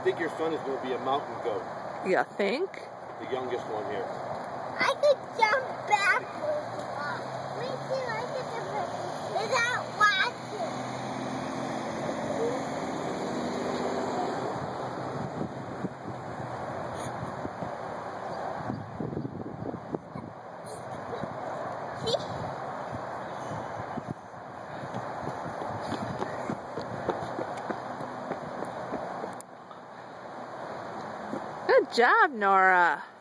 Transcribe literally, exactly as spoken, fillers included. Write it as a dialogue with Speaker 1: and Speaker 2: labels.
Speaker 1: think your son is going to be a mountain goat.
Speaker 2: You think?
Speaker 1: The youngest one here.
Speaker 3: I could jump backwards. We see like a difference without watching.
Speaker 2: Good job, Nora.